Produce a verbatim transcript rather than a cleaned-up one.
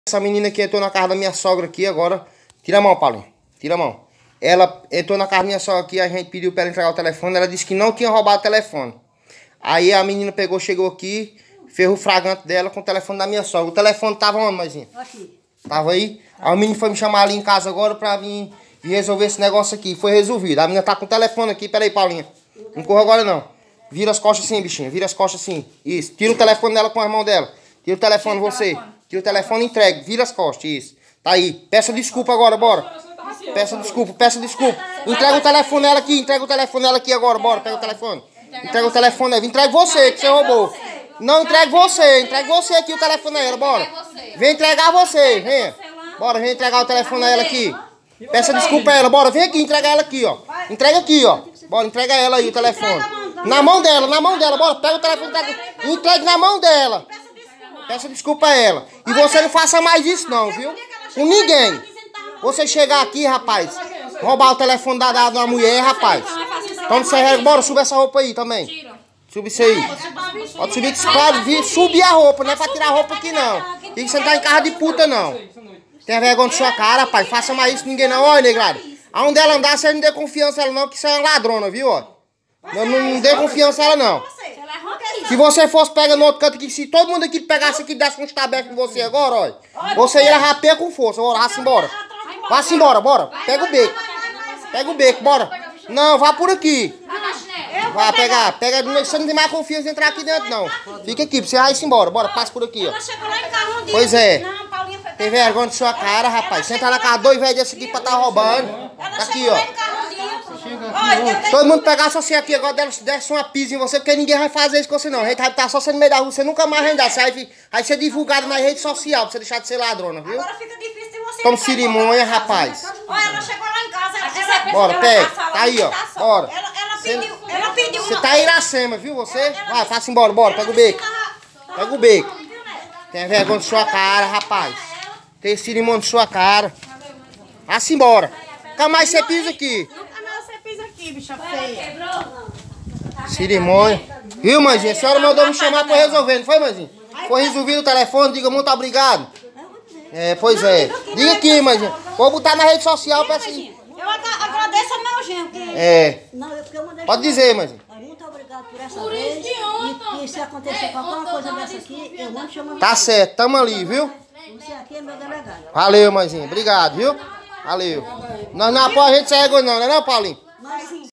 Essa menina aqui entrou na casa da minha sogra aqui agora. Tira a mão, Paulinho. Tira a mão. Ela entrou na casa da minha sogra aqui, a gente pediu pra ela entregar o telefone. Ela disse que não tinha roubado o telefone. Aí a menina pegou, chegou aqui, fez o fragante dela com o telefone da minha sogra. O telefone tava onde, mãezinha? Aqui. Tava aí? Aí o menino foi me chamar ali em casa agora pra vir, vir resolver esse negócio aqui. Foi resolvido. A menina tá com o telefone aqui. Pera aí, Paulinha. Não corra agora não. Vira as costas assim, bichinha. Vira as costas assim. Isso. Tira o telefone dela com as mãos dela. Tira o telefone você. Tira o telefone e entrega. Vira as costas. Isso. Tá aí. Peça desculpa agora, bora. Peça desculpa, peça desculpa. Entrega o telefone dela aqui. Entrega o telefone dela aqui agora. Bora, pega o telefone. Entrega o telefone dela. Entrega você, que você roubou. Não, entrega você. Entrega você aqui o telefone dela. Bora. Vem entregar você. Venha. Bora, vem entregar o telefone dela aqui. Peça desculpa a ela. Bora, vem aqui entregar ela aqui, ó. Entrega aqui, ó. Bora, entrega ela aí o telefone. Na mão dela, na mão dela. Bora, pega o telefone. Entrega, entrega na mão dela. Peça desculpa a ela. E você não faça mais isso não, viu? Com ninguém. Você chegar aqui, rapaz, roubar o telefone da, da, da mulher, rapaz. Então você regra. Bora, suba essa roupa aí também. Suba isso aí. Pode subir, pode vir, subir a roupa. Não é pra tirar a roupa aqui, não. E você não tá em casa de puta, não. Tenha vergonha de sua cara, rapaz. Faça mais isso com ninguém, não. Olha, negrado. Aonde ela andar, você não dê confiança a ela, não, que você é uma ladrona, viu, ó. Não, não, não dê confiança a ela, não. Se você fosse pegar no outro canto aqui, se todo mundo aqui pegasse aqui e desse um estabeco com você agora, ó, você ia rapear com força. Bora, vá-se embora. Vá-se embora, bora. Pega o beco. Pega o beco, bora. Não, vá por aqui. Vai pegar, pega. Você não tem mais confiança de entrar aqui dentro, não. Fica aqui, pra você vai-se embora. Bora, passa por aqui, ó. Pois é. Tem vergonha de sua cara, rapaz. Você entra na casa dois velhos desse aqui pra tá roubando. Tá aqui, ó. Todo mundo pegasse você aqui agora, desse uma pisa em você, porque ninguém vai fazer isso com você, não. A gente vai estar só você no meio da rua, você nunca mais vai andar. Você vai, vai ser divulgado na rede social pra você deixar de ser ladrona, viu? Agora fica difícil de você. Toma cerimônia, rapaz. Olha, ela chegou lá em casa, ela, ela, bora, pega. Tá aí, ó. Bora. Ela, ela pediu, ela pediu. Você tá em Iracema, viu, você? Vai, passa embora, bora, pega o beco. Pega o beco. Tem vergonha de sua cara, rapaz. Tem cerimônia de sua cara. Vá-se embora. Nunca mais você pisa aqui. Nunca mais você pisa aqui, bicha feia. Cerimônia. Viu, mãezinha? A senhora mandou me chamar pra resolver, não foi, mãezinha? Foi resolvido o telefone, diga muito obrigado. É, pois é. Diga aqui, mãezinha. Vou botar na rede social pra assim. Eu agradeço ao meu genro. Que... É. Não, eu, eu mandei pode dizer, mãezinha. Muito obrigado por essa por vez. E, e se acontecer qualquer coisa dessa aqui, eu vou te chamar. Tá certo, tamo ali, viu? Você aqui é meu delegado. Valeu, mãezinha. Obrigado, viu? Valeu. Nós não apoiamos a gente sem vergonha, não, não é não, Paulinho?